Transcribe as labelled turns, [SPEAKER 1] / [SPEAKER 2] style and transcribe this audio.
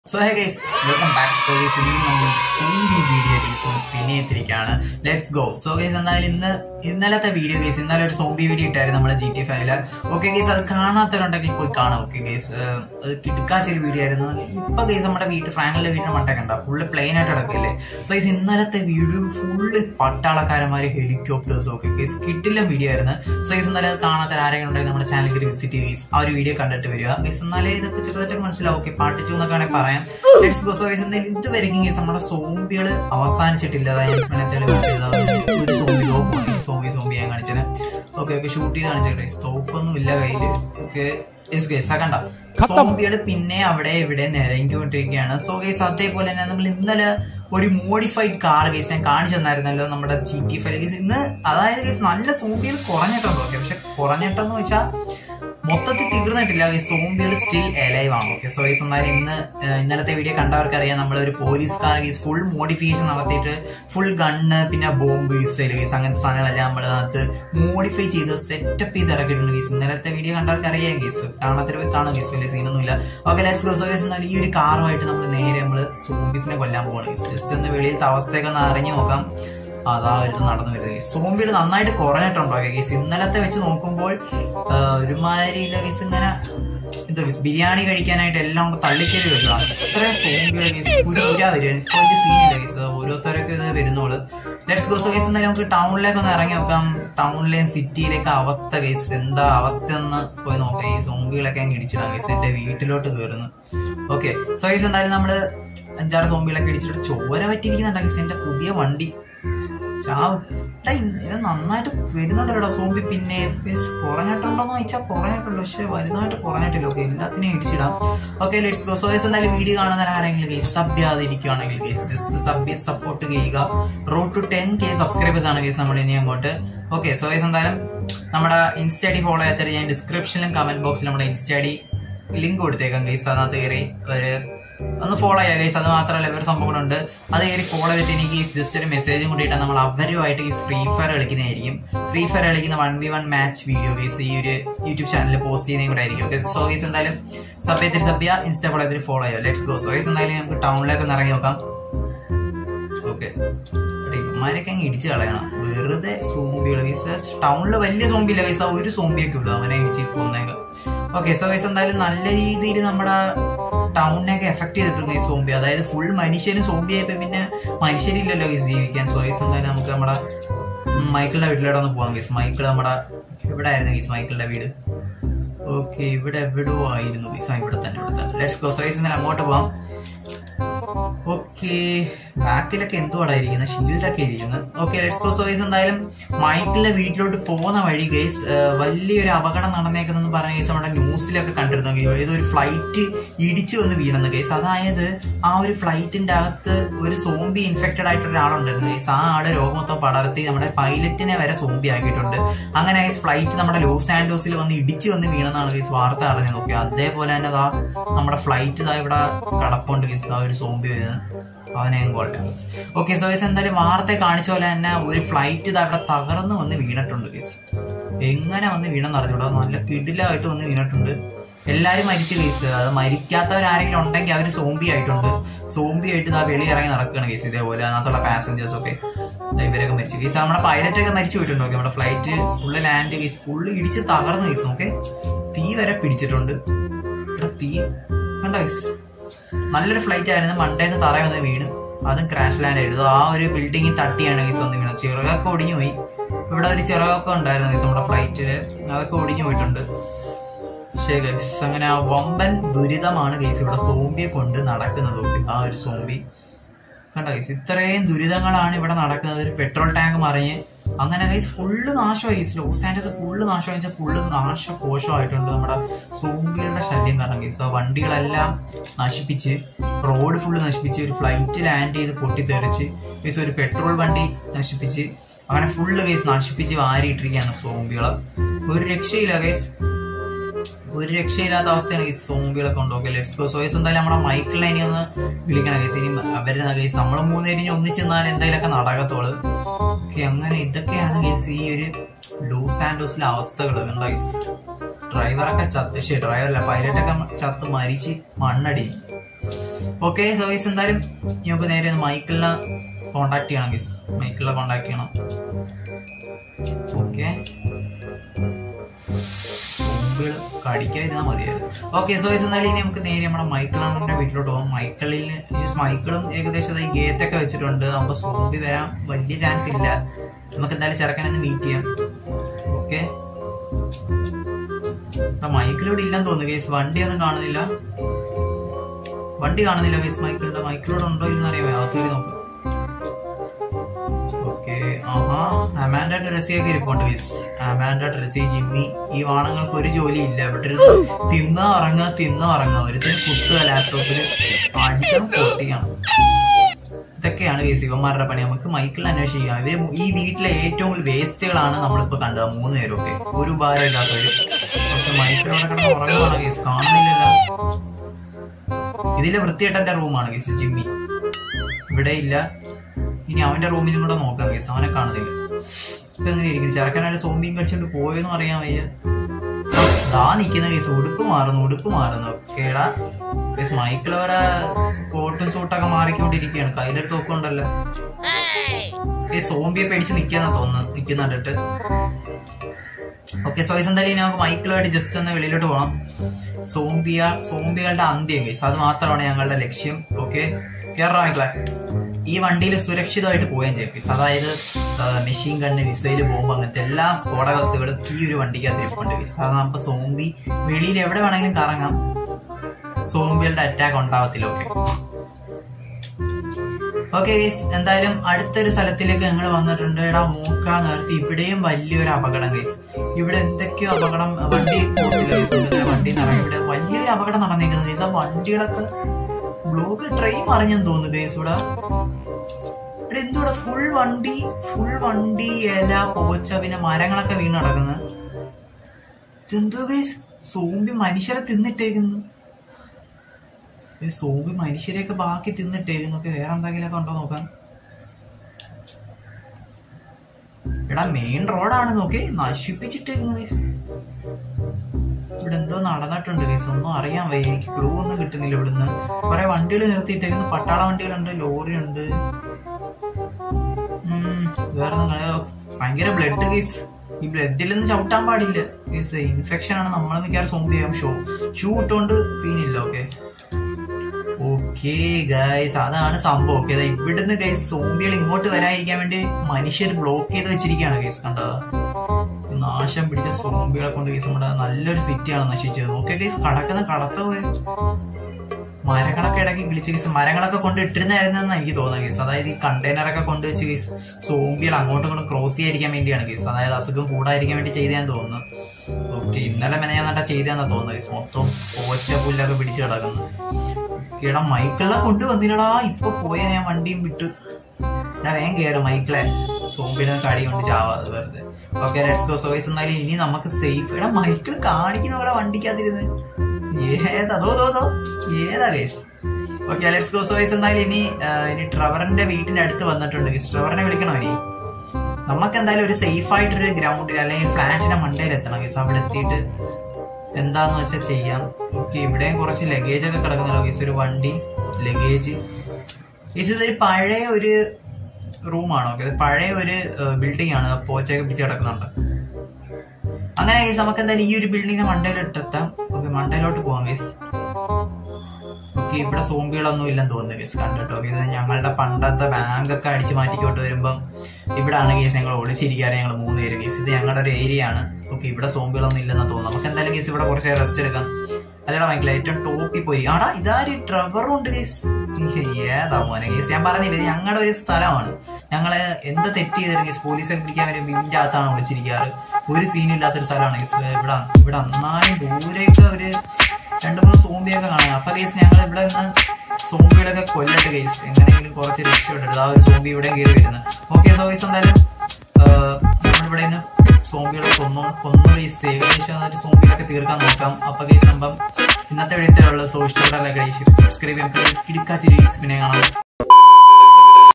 [SPEAKER 1] So hey guys, welcome back. So guys, zombie video പിന്നെ എത്തിരിക്കുകയാണ്. Let's go. So guys, എന്തായാലും ഇന്നലത്തെ video guys, ഇന്നലെ ഒരു സോംബി വീഡിയോ ഇട്ടായിരുന്നു നമ്മുടെ GTA5. ഓക്കെ ഗൈസ്, അത് കാണാത്തവരുണ്ടെങ്കിൽ പോയി കാണാം. ഓക്കെ ഗൈസ്, അത് കിടക്കാച്ചൊരു വീഡിയോ ആയിരുന്നു. ഇപ്പൊ ഗൈസ് നമ്മുടെ ഫ്രാങ്കലിന്റെ വീടിന്റെ മണ്ടൊക്കെ ഉണ്ടാവും, ഫുള്ള് പ്ലെയിൻ ആയിട്ട് കിടക്കില്ലേ. സോ ഗൈസ്, ഇന്നലത്തെ വീഡിയോ ഫുള്ള് പട്ടാളക്കാരന്മാര്, ഹെലികോപ്റ്റേഴ്സും ഒക്കെ ഗൈസ് കിട്ടില്ല വീഡിയോ ആയിരുന്നു. സോ ഗൈസ്, എന്നാലും അത് കാണാത്ത ആരെങ്കിലും ഉണ്ടെങ്കിൽ നമ്മുടെ ചാനലിൽ വിസിറ്റ് ചെയ്ത് ആ ഒരു വീഡിയോ കണ്ടിട്ട് വരിക ഗൈസ്. എന്നാലേ ഇതൊക്കെ ചെറുതായിട്ട് മനസ്സിലാവും. ഓക്കെ, പാർട്ട് 2 എന്നൊക്കെ വേണമെങ്കിൽ പറയാം. Let's go. സോ ഗൈസ്, എന്തായാലും ഇതുവരെയും ഗൈസ് നമ്മുടെ സോംബികള് അവസാനിച്ചിട്ടില്ല. ഒരു സോംബി ഞാൻ കാണിച്ചത്. ഓക്കെ ഷൂട്ട് ചെയ്ത് കാണിച്ചേ. സ്റ്റോപ്പൊന്നും ഇല്ല കയ്യില്. ഓക്കെ കണ്ട സോംബികള് പിന്നെ അവിടെ ഇവിടെ നിരങ്ങിക്കൊണ്ടിരിക്കുകയാണ്. സോ ഗൈസ്, അതേപോലെ തന്നെ നമ്മൾ ഇന്നലെ ഒരു മോഡിഫൈഡ് കാർ ഗൈസ് ഞാൻ കാണിച്ചു തന്നായിരുന്നല്ലോ നമ്മുടെ GTA5 ഗൈസ്. ഇന്ന് അതായത് ഗൈസ് നല്ല സോംബികൾ കുറഞ്ഞിട്ടുണ്ടോ? ഓക്കെ, പക്ഷെ കുറഞ്ഞിട്ടെന്ന് വെച്ചാൽ മൊത്തത്തിൽ തീർന്നിട്ടില്ല. സോംബികൾ സ്റ്റിൽ എലൈവ് ആണ്. ഓക്കെ, സോ ഗൈസ്, എന്നാലും ഇന്നലത്തെ വീഡിയോ കണ്ടവർക്ക് അറിയാം, നമ്മളൊരു police car guys full modification നടത്തിയിട്ട് ഫുൾ ഗണ്ണ് പിന്നെ ബോംബ് മിസൈൽ ഗൈസ് അങ്ങനത്തെ സാധനങ്ങളെല്ലാം നമ്മൾ അതിനകത്ത് മോഡിഫൈ ചെയ്ത് സെറ്റപ്പ് ചെയ്ത് ഇറക്കിയിട്ടുണ്ട് ഗൈസ്. ഇന്നലത്തെ വീഡിയോ കണ്ടവർക്ക് അറിയാം ഗൈസ്, കാണാത്ത കാണും ഗൈസ്, വലിയ സീനൊന്നുമില്ല. Okay let's go. So guys, എന്നാൽ ഈ ഒരു കാറുമായിട്ട് നമ്മൾ നേരെ നമ്മള് സോംബീസിനെ കൊല്ലാൻ പോകണം ഗൈസ്. ജസ്റ്റ് ഒന്ന് വെളിയിലത്തെ അവസ്ഥയൊക്കെ ഒന്ന് അറിഞ്ഞു നോക്കാം. അതാ ഒരു നടന്നു വരുന്നത്. സോംബികൾ നന്നായിട്ട് കുറഞ്ഞിട്ടുണ്ടോ ഗൈസ്? ഇന്നലത്തെ വെച്ച് നോക്കുമ്പോൾ ഒരുമാതിരി ഗൈസ് ഇങ്ങനെ എന്താ ഗൈസ്, ബിരിയാണി കഴിക്കാനായിട്ട് എല്ലാം കൊണ്ട് തള്ളിക്കറി വരിക. ഇത്ര സോംബികൾ ഗൈസ് പുരാ വരിക. വലിയ സീനില്ല ഗൈസ്, ഓരോരുത്തരൊക്കെ വരുന്നോള്. Let's go. സോ ഗൈസ്, എന്തായാലും നമുക്ക് ടൗണിലേക്ക് ഒന്ന് ഇറങ്ങി നോക്കാം. ടൗണിലെയും സിറ്റിയിലേക്ക് അവസ്ഥ ഗൈസ് എന്താ അവസ്ഥ എന്ന് പോയി നോക്കാം. ഈ സോംബികളൊക്കെ അങ്ങ് ഇടിച്ചിടാം ഗൈസ്. എന്റെ വീട്ടിലോട്ട് കയറുന്നു. ഓക്കെ, സോ ഗൈസ്, എന്തായാലും നമ്മള് 5-6 സോംബികളൊക്കെ ഇടിച്ചിട്ട് ചോര പറ്റിയിരിക്കുന്നുണ്ട് ഗൈസ്. എന്റെ പുതിയ വണ്ടി ചാവ് നന്നായിട്ട് വരുന്നുണ്ടല്ലോ സോംബി. പിന്നെ കുറഞ്ഞിട്ടുണ്ടോന്ന് ചോദിച്ചാൽ കുറഞ്ഞിട്ടുണ്ട്, പക്ഷെ വലുതായിട്ട് കുറഞ്ഞിട്ടില്ല. ഓക്കെ, എല്ലാത്തിനെയും ഇടിച്ചിടാം. Okay let's go. So guys, എന്തായാലും വീഡിയോ കാണുന്ന ആരെങ്കിലും ഗൈസ് സബ് ചെയ്യാതിരിക്കുകയാണെങ്കിൽ ഗൈസ് ജസ്റ്റ് സപ്പോർട്ട് ചെയ്യുക. റോഡ് ടു 10K സബ്സ്ക്രൈബേഴ്സ് ആണ് ഗൈസ് നമ്മൾ ഇനി അങ്ങോട്ട്. ഓക്കെ, സോ ഗൈസ്, എന്തായാലും നമ്മുടെ ഇൻസ്റ്റാഡി ഫോളോ ചെയ്യാത്തവര് ഞാൻ ഡിസ്ക്രിപ്ഷനിലും കമന്റ് ബോക്സിലും നമ്മുടെ ഇൻസ്റ്റാഡി ലിങ്ക് കൊടുത്തേക്കാം ഗൈസ്. അതിനകത്ത് കയറി ഒന്ന് ഫോളോ ചെയ്യാം ഗൈസ്. അത് മാത്രമല്ല വേറെ സംഭവങ്ങളുണ്ട്, അത് കയറി ഫോളോ ചെയ്തിട്ട് എനിക്ക് ജസ്റ്റ് ഒരു മെസ്സേജും കൂടിയിട്ടാൽ നമ്മൾ അവരുമായിട്ട് ഈ ഫ്രീ ഫയർ കളിക്കുന്നതായിരിക്കും. ഫ്രീ ഫയർ കളിക്കുന്ന 1v1 മാച്ച് വീഡിയോ ഗൈസ് ഈ ഒരു യൂട്യൂബ് ചാനലിൽ പോസ്റ്റ് ചെയ്യുന്നതും കൂടെ ആയിരിക്കും. ഓക്കെ, സോ ഗൈസ്, എന്തായാലും സബ് ചെയ്യുക, ഇൻസ്റ്റാ ഫോളോ ചെയ്തിട്ട് ഫോളോ ചെയ്യാം. Let's go. സോ ഗൈസ്, എന്തായാലും നമുക്ക് ടൗണിലേക്ക് ഒന്ന് ഇറങ്ങി നോക്കാം. ഓക്കെ, ഇവന്മാരൊക്കെ അങ്ങ് ഇടിച്ചു കളയണം വെറുതെ സോംബികൾ ഗൈസ്. ടൗണില് വലിയ സോംബി ഇല്ല ഗൈസ്, ഒരു സോംബിയൊക്കെ ഉള്ളു, അവനെ ഇടിച്ച് കൊന്നേക്കാം. ഓക്കെ, സോ ഗൈസ്, എന്തായാലും നല്ല രീതിയിൽ നമ്മുടെ ടൗണിനെയൊക്കെ എഫക്ട് ചെയ്തിട്ടുണ്ട് ഈ സോംബി. അതായത് ഫുൾ മനുഷ്യന് സോംബി ആയപ്പോ പിന്നെ മനുഷ്യരില്ലല്ലോ ഗൈസ് ജീവിക്കാൻ. സോ ഗൈസ്, എന്തായാലും നമുക്ക് നമ്മുടെ മൈക്കിളിന്റെ വീട്ടിലോട്ട് ഒന്ന് പോകാം ഗൈസ്. മൈക്കിൾ നമ്മുടെ ഇവിടെ ആയിരുന്നു ഗൈസ്, മൈക്കിളിന്റെ വീട്. ഓക്കെ, ഇവിടെ എവിടെയോ ആയിരുന്നു ഗൈസ്. ഇവിടെ തന്നെ. Let's go. സോ ഗൈസ്, എന്തായാലും അങ്ങോട്ട് പോവാം. ഓക്കെ, ബാക്കിലൊക്കെ എന്തുവാടാ ഇരിക്കുന്നത്, ഷീൽഡൊക്കെ ഇരിക്കുന്നത്. Okay let's go. So guys, എന്തായാലും മൈക്കിളിന്റെ വീട്ടിലോട്ട് പോകുന്ന വഴി ഗൈസ് വലിയൊരു അപകടം നടന്നേക്കുന്നെന്ന് പറഞ്ഞ ഗൈസ് നമ്മുടെ ന്യൂസിലൊക്കെ കണ്ടിരുന്നു. ഏതൊരു ഫ്ലൈറ്റ് ഇടിച്ചു വന്ന് വീണെന്ന് ഗൈസ്. അതായത് ആ ഒരു ഫ്ലൈറ്റിന്റെ അകത്ത് ഒരു സോംബി ഇൻഫെക്റ്റഡ് ആയിട്ട് ഒരാളുണ്ടായിരുന്നു ഗൈസ്. ആ ആള് രോഗം മൊത്തം പടർത്തി നമ്മുടെ പൈലറ്റിനെ വരെ സോംബി ആക്കിയിട്ടുണ്ട്. അങ്ങനെ ഗൈസ് ഫ്ലൈറ്റ് നമ്മുടെ ലോസ് ആൻഡോസിൽ വന്ന് ഇടിച്ചു വന്ന് വീണെന്നാണ് ഗൈസ് വാർത്ത അറിഞ്ഞത്. ഓക്കെ, അതേപോലെ തന്നെ അതാ നമ്മുടെ ഫ്ലൈറ്റ് ഇതാ ഇവിടെ കടപ്പുണ്ട് ഗൈസ്. ആ ഒരു സോംബി വരുന്നത് അവനെ കൊള്ളാം. ഓക്കെ, സോ ഗൈസ്, എന്തായാലും വാർത്ത കാണിച്ച പോലെ തന്നെ ഒരു ഫ്ലൈറ്റ് ഇത് അവിടെ തകർന്ന് വന്ന് വീണിട്ടുണ്ട് ഗൈസ്. എങ്ങനെ വന്ന് വീണെന്ന് അറിഞ്ഞൂടാ, നല്ല കിടിലായിട്ട് വന്ന് വീണിട്ടുണ്ട്. എല്ലാരും മരിച്ചു ഗൈസ്. അത് മരിക്കാത്തവരാരെങ്കിലും ഉണ്ടെങ്കിൽ അവര് സോംബി ആയിട്ടുണ്ട്. സോംബി ആയിട്ട് ഇതാ വെളി ഇറങ്ങി നടക്കുകയാണ് ഗൈസ്. ഇതേപോലെ അതിനകത്തുള്ള പാസഞ്ചേഴ്സ് ഒക്കെ ഇവരൊക്കെ മരിച്ചു ഗൈസ്. നമ്മുടെ പൈലറ്റ് ഒക്കെ മരിച്ചു പോയിട്ടുണ്ട്. ഓക്കെ, നമ്മുടെ flight full land guys full ഇടിച്ച് തകർന്നു ഗൈസ്. ഓക്കെ, തീ വരെ പിടിച്ചിട്ടുണ്ട്. തീ കണ്ട ഗൈസ്, നല്ലൊരു ഫ്ലൈറ്റ് ആയിരുന്നു. മണ്ടേന്ന് തറ വന്ന് വീണ് അതും ക്രാഷ് ലാൻഡ് ആയിരുന്നു. ആ ഒരു ബിൽഡിങ്ങിൽ തട്ടിയാണ് ഗൈസ് ഒന്ന് വീണത്. ചിറകൊക്കെ ഒടിഞ്ഞു പോയി. ഇവിടെ ഒരു ചിറകൊക്കെ ഉണ്ടായിരുന്നു ഗൈസ് നമ്മുടെ ഫ്ലൈറ്റില്, അതൊക്കെ ഒടിഞ്ഞു പോയിട്ടുണ്ട്. പക്ഷേ ഗൈസ് അങ്ങനെ വമ്പൻ ദുരിതമാണ് ഗൈസ് ഇവിടെ സോംബിയെ കൊണ്ട് നടക്കുന്നത്. ആ ഒരു സോംബി കണ്ട ഗൈസ്, ഇത്രയും ദുരിതങ്ങളാണ് ഇവിടെ നടക്കുന്നത്. ഒരു പെട്രോൾ ടാങ്ക് മറിഞ്ഞ് അങ്ങനെ ഗൈസ് ഫുള്ള് നാശമായി ഗൈസ്. ലോസ് ആൻഡോസ് ഫുള്ള് നാശമായി വെച്ചാൽ ഫുള്ള് നാശകോശമായിട്ടുണ്ട്. നമ്മുടെ സോംബികളുടെ ശല്യം കാരണം ഗൈസ്. ആ വണ്ടികളെല്ലാം നശിപ്പിച്ച്, റോഡ് ഫുള്ള് നശിപ്പിച്ച്, ഒരു ഫ്ലൈറ്റ് ലാൻഡ് ചെയ്ത് പൊട്ടിത്തെറിച്ച് ഗൈസ്, ഒരു പെട്രോൾ വണ്ടി നശിപ്പിച്ച്, അങ്ങനെ ഫുള്ള് ഗൈസ് നശിപ്പിച്ച് വാരിയിട്ടിരിക്കുകയാണ് സോംബികളെ. ഒരു രക്ഷയില്ല ഗൈസ്, ഒരു രക്ഷയില്ലാത്ത അവസ്ഥയാണ് ഗൈസ് സോംബികളൊക്കെ ഉണ്ട്. Okay let's go. So guys, എന്തായാലും നമ്മുടെ മൈക്കിളിനെ ഇനി ഒന്ന് വിളിക്കണം ഗൈസ്. ഇനി അവരുടെ ഗൈസ് നമ്മൾ 3 പേരും ഒന്നിച്ചെന്നാൽ എന്തെങ്കിലുമൊക്കെ നടക്കത്തോള്. ഓക്കെ, അങ്ങനെ ഇതൊക്കെയാണ് ഗൈസ് ഈ ഒരു ലോസ് ആൻഡോസിലെ അവസ്ഥകൾ. കണ്ടോ ഗൈസ്, ഡ്രൈവറൊക്കെ ചത്ത്, ഡ്രൈവറല്ല പൈലറ്റൊക്കെ ചത്ത് മരിച്ച് മണ്ണടി. ഓക്കെ സോ ഗൈസ് എന്തായാലും നമുക്ക് നേരെ മൈക്കിളിനെ കോണ്ടാക്ട് ചെയ്യണം ഗൈസ്. മൈക്കിളിനെ കോണ്ടാക്ട് ചെയ്യണം. ഓക്കെ കടിക്കാതിരുന്നാൽ മതിയായിരുന്നു. ഓക്കെ സോ ഗൈസ് എന്തായാലും ഇനി നമുക്ക് നേരെ നമ്മുടെ മൈക്കിളിന്റെ വീട്ടിലോട്ട് പോകാം. മൈക്കിളും ഏകദേശം ഈ ഗേറ്റ് ഒക്കെ വെച്ചിട്ടുണ്ട്. നമുക്ക് സോംബി വരാൻ വലിയ ചാൻസ് ഇല്ല. നമുക്ക് എന്തായാലും ചെറുക്കനൊന്ന് മീറ്റ് ചെയ്യാം. ഓക്കെ മൈക്കിലൂടെ ഇല്ലെന്ന് തോന്നുന്നു ഗൈസ്. വണ്ടിയൊന്നും കാണുന്നില്ല. ഗൈസ്. മൈക്കിലൂടെ ഉണ്ടോ ഇല്ലെന്ന് അറിയാമോ? അകത്ത് നോക്ക്. ഓക്കെ അമാൻഡ ടെറസി ഒക്കെ ഇരിപ്പുണ്ട് ഗൈസ്. അമാൻഡ ടെറസി ജിമ്മി ഈ വാണങ്ങൾക്ക് ഒരു ജോലി ഇല്ല. ഇവിടെ തിന്നാ ഉറങ്ങുക ഒരുത്തിന് കുത്തുക ലാപ്ടോപ്പില് അടിച്ചാൽ പൊട്ടിയാണ്. ഇതൊക്കെയാണ് ഗൈസ് ഇവന്മാരുടെ പണി. നമുക്ക് മൈക്കിളിൽ അന്വേഷിക്കാം. ഇവര് ഈ വീട്ടിലെ ഏറ്റവും കൂടുതൽ വേസ്റ്റുകളാണ് നമ്മളിപ്പോ കണ്ടത്. 3 പേരും ഒക്കെ ഒരു ഭാരം ഇല്ലാത്തവര്. പക്ഷെ മൈക്കിളോടെ കിടന്ന് ഉറങ്ങുവാണ് ഗൈസ്. കാണുന്നില്ലല്ലോ. ഇതിലെ വൃത്തികെട്ടന്റെ റൂമാണ് ഗൈസ് ജിമ്മി. ഇവിടെ ഇല്ല. ഇനി അവന്റെ റൂമിലും കൂടെ നോക്കാം ഗൈസ്. അവനെ കാണുന്നില്ല. ഇപ്പൊ എങ്ങനെ ഇരിക്കുന്നു? ചെറുക്കനായിട്ട് സോംബിയും കളിച്ചോണ്ട് പോയെന്ന് അറിയാൻ വയ്യ. ദാ നിക്കുന്ന കേസ്. ഉടുപ്പ് മാറുന്നു. കേടാ കേസ്. മൈക്കിളവിടെ കോട്ടും സൂട്ടൊക്കെ മാറിക്കൊണ്ടിരിക്കുകയാണ്. കയ്യിലെടുത്ത് നോക്കുന്നുണ്ടല്ലോ. സോംബിയെ പേടിച്ച് നിക്കുന്നുണ്ടിട്ട്. ഓക്കെ സോയ്സ് എന്തായാലും നമുക്ക് മൈക്കിളുമായിട്ട് ജസ്റ്റ് ഒന്ന് വെളിയിലോട്ട് പോകണം. സോംബികളുടെ അന്ത്യം കേസ്. അത് മാത്രമാണ് ഞങ്ങളുടെ ലക്ഷ്യം. ഓക്കെ കേറാ മൈക്കിളെ. ഈ വണ്ടിയിൽ സുരക്ഷിതമായിട്ട് പോവുകയും ചെയ്യും. അതായത് മെഷീൻ ഗണ്ണ്, മിസൈല്, ബോംബ് അങ്ങനത്തെ എല്ലാ സ്ഫോടക വസ്തുക്കളും ഈ ഒരു വണ്ടിക്കകത്ത് ഇരിപ്പുണ്ട്. അത് നമുക്ക് സോംബി വെളിയിൽ എവിടെ വേണമെങ്കിലും കറങ്ങാം. സോംബികളുടെ അറ്റാക്ക് ഉണ്ടാവത്തില്ല. ഓക്കെ ഗൈസ് എന്തായാലും അടുത്തൊരു സ്ഥലത്തിലേക്ക് ഞങ്ങൾ വന്നിട്ടുണ്ട്. എടാ മൂക്കാ നേരത്തെ ഇവിടെയും വലിയൊരു അപകടം ഗൈസ്. ഇവിടെ എന്തൊക്കെയോ അപകടം. വണ്ടി പോയില്ല ഗൈസ്. വണ്ടി നിറങ്ങി. ഇവിടെ വലിയൊരു അപകടം നടന്നേക്കുന്നത് ഗൈസ്. ആ വണ്ടികളൊക്കെ ബ്ലോക്ക് ട്രെയിൻ മറിഞ്ഞെന്ന് തോന്നുന്നു ഗൈസ്. ഇവിടെ എന്തോടെ ഫുൾ വണ്ടി ഇല പോച്ച പിന്നെ മരങ്ങളൊക്കെ വീണ് നടക്കുന്നത്. ഇതെന്തോ ഗൈസ് സോംബി മനുഷ്യരെ തിന്നിട്ടേക്കുന്നു. സോംബി മനുഷ്യരെയൊക്കെ ബാക്കി തിന്നിട്ടേക്കുന്നു. വേറെ എന്തെങ്കിലുമൊക്കെ ഉണ്ടോ നോക്കാൻ. എടാ മെയിൻ റോഡാണ് നോക്കി നശിപ്പിച്ചിട്ടേക്കുന്നു ഗൈസ്. ഇവിടെ എന്തോ നടന്നിട്ടുണ്ട് ഗൈസ്. ഒന്നും അറിയാൻ വയ്യ. എനിക്ക് ക്ലൂ ഒന്നും കിട്ടുന്നില്ല. ഇവിടുന്ന് കുറെ വണ്ടികൾ നിർത്തിയിട്ടേക്കുന്നു. പട്ടാള വണ്ടികളുണ്ട്, ലോറി ഉണ്ട്. വേറെ ഭയങ്കര ബ്ലഡ് ഗൈസ്. ഈ ബ്ലഡിലൊന്നും ചവിട്ടാൻ പാടില്ല ഗൈസ്. ഇൻഫെക്ഷൻ ആണ്. നമ്മളെ മിക്കവാറും സോംബി ചെയ്യാം. ഷൂ ഇട്ടുകൊണ്ട് സീനില്ല. ഓക്കെ ഗൈസ് അതാണ് സംഭവം. ഓക്കെ ഇവിടുന്ന് ഗൈസ് സോംബികൾ ഇങ്ങോട്ട് വരാതിരിക്കാൻ വേണ്ടി മനുഷ്യർ ബ്ലോക്ക് ചെയ്ത് വെച്ചിരിക്കുകയാണ് ഗൈസ്. കണ്ടതാ നാശം പിടിച്ച സോംബികളെ കൊണ്ട് ഗൈസ് നമ്മുടെ നല്ലൊരു സിറ്റിയാണ് നശിച്ചത്. ഓക്കെ ഗൈസ് കടക്കുന്ന കടത്ത പോയി മരങ്ങളൊക്കെ ഇടയ്ക്ക് വിളിച്ച് ഗൈസ്. മരങ്ങളൊക്കെ കൊണ്ട് ഇട്ടിരുന്നായിരുന്നെന്ന് എനിക്ക് തോന്നുന്നത് ഗൈസ്. അതായത് ഈ കണ്ടെയ്നറൊക്കെ കൊണ്ടുവച്ച് ഗൈസ് സോംബികൾ അങ്ങോട്ടും ഇങ്ങോട്ടും ക്രോസ് ചെയ്യാതിരിക്കാൻ വേണ്ടിയാണ് ഗൈസ്. അതായത് അസുഖം കൂടാതിരിക്കാൻ വേണ്ടി ചെയ്താന്ന് തോന്നുന്നു. ഓക്കെ ഇന്നലെ മെനയാൻ നട്ടാ ചെയ്താന്നാ തോന്നുന്നത് ഗൈസ്. മൊത്തം പോച്ച പുല്ലൊക്കെ പിടിച്ച് കിടക്കുന്നു. എടാ മൈക്കിളിനെ കൊണ്ടുവന്നില്ലടാ. ഇപ്പൊ പോയാ ഞാൻ വണ്ടിയും വിട്ടു. എടാ വേഗം കേറും മൈക്കിളെ. സോംബിയുടെ കടി കൊണ്ട് ചാവാതെ വെറുതെ. Okay let's go. സോയ്സ് എന്നാലും ഇനി നമുക്ക് സേഫ്. എടാ മൈക്കിൾ കാണിക്കുന്ന പോലെ വണ്ടിക്കകത്തിരുന്ന് ഏതാ ഗൈസ്. Okay let's go. സോയ്സ് എന്നാലും ഇനി ട്രെവറിന്റെ വീട്ടിന്റെ അടുത്ത് വന്നിട്ടുണ്ട് ഗൈസ്. ട്രെവറിനെ വിളിക്കണോ ഇനി? നമുക്ക് എന്തായാലും ഒരു സേഫ് ആയിട്ടൊരു ഗ്രൗണ്ടിൽ അല്ലെങ്കിൽ ഫ്ലാറ്റിന്റെ മണ്ടയിൽ എത്തണം ഗൈസ്. അവിടെ എത്തിയിട്ട് എന്താന്ന് വെച്ചാൽ ചെയ്യാം. ഓക്കെ ഇവിടെയും കുറച്ച് ലഗേജ് ഒക്കെ കിടക്കുന്നുണ്ടോ ഗൈസ്. ഒരു വണ്ടി ലഗേജ് ഗൈസ്. ഇതൊരു പഴയ ഒരു റൂമാണ്. ഓക്കെ പഴയ ഒരു ബിൽഡിംഗ് ആണ്. പോച്ചയൊക്കെ പിടിച്ച് കിടക്കുന്നുണ്ട്. അങ്ങനെ ഗൈസ് നമുക്ക് എന്തായാലും ഈ ഒരു ബിൽഡിങ്ങിന്റെ മണ്ടയിലോട്ടെത്താം. ഓക്കെ മണ്ടയിലോട്ട് പോവാം ഗൈസ്. ഓക്കെ ഇവിടെ സോംബികളൊന്നും ഇല്ലെന്ന് തോന്നുന്നു ഗൈസ് കണ്ടിട്ടോ. ഇത് ഞങ്ങളുടെ പണ്ടത്തെ ബാങ്ക് ഒക്കെ അടിച്ചു മാറ്റിക്കോട്ട് വരുമ്പം ഇവിടാണ് ഗൈസ് ഞങ്ങൾ ഒളിച്ചിരിക്കാറ്. ഞങ്ങൾ 3 പേര് ഗൈസ്. ഇത് ഞങ്ങളുടെ ഒരു ഏരിയ ആണ്. ഓക്കെ ഇവിടെ സോംബികളൊന്നും ഇല്ലെന്ന് തോന്നുന്നു. നമുക്ക് എന്തായാലും ഗൈസ് ഇവിടെ കുറച്ച് റെസ്റ്റ് എടുക്കാം. അല്ലടാ മൈക്കിൾ ഏറ്റവും ടോപ്പിൽ പോയി. ആടാ ഇതാര് ട്രെവറും ഉണ്ട് ഗൈസ്. ഏതാ മോനെ ഗൈസ്. ഞാൻ പറഞ്ഞില്ല ഞങ്ങളുടെ ഒരു സ്ഥലമാണ്. ഞങ്ങളെ എന്ത് തെറ്റ് ചെയ്തിട്ട് ഗൈസ് പോലീസൊക്കെ പിടിക്കാൻ വേണ്ടി വീടിന്റെ അകത്താണ് വിളിച്ചിരിക്കാറ്. ഒരു സീനും ഇല്ലാത്തൊരു സ്ഥലമാണ് ഗൈസ്. ഇവിടെ എന്നാലും ദൂരെയൊക്കെ ഒരു 2-3 സോംബിയൊക്കെ കാണാം. അപ്പൊ ഗൈസ് ഞങ്ങൾ ഇവിടെ നിന്ന് സോംബികളൊക്കെ കൊല്ലട്ട് ഗൈസ്. എങ്ങനെയെങ്കിലും കുറച്ച് രക്ഷപ്പെട്ടത്. ആ ഒരു സോംബി ഇവിടെ കയറി വരുന്നത്. ഓക്കെ സോ ഗൈസ് എന്തായാലും നമ്മളിവിടെ നിന്ന് സോംബികളെ കൊന്നു ഗൈസ്. ഏകദേശം സോംബികളൊക്കെ തീർക്കാൻ നോക്കാം. അപ്പൊ ഗൈസ് സംഭവം ഇന്നത്തെ വീഡിയോയിലുള്ള സോ ഇഷ്ടപ്പെട്ട ലൈക്ക് സബ്സ്ക്രൈബ് ചെയ്യാൻ ഇടുക്കാച്ചി ഗൈസ്. പിന്നെ കാണാം.